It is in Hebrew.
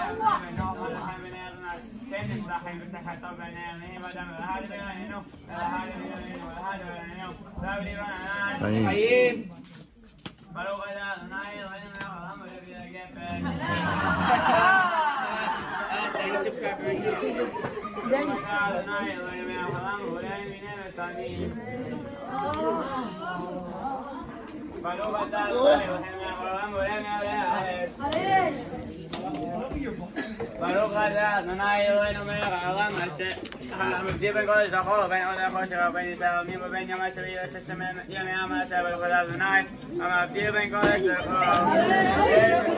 ברוך אתה אדוני אלוהינו מלך העולם אשר מבדיל בין קודש לחול ובין עול לחושך ובין ישראל עמים ובין יום אשר יהיה ששת ימי המעשה ברוך אתה אדוני המבדיל בין קודש לחול